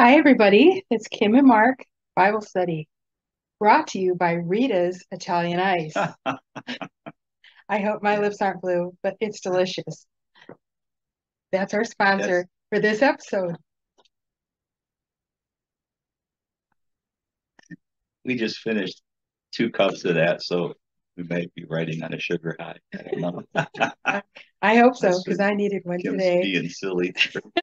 Hi, everybody. It's Kim and Mark Bible Study, brought to you by Rita's Italian Ice. I hope my lips aren't blue, but it's delicious. That's our Yes, sponsor for this episode. we just finished 2 cups of that, so we might be riding on a sugar high. I don't know. I hope so, That's because what I needed one Kim's today. being silly.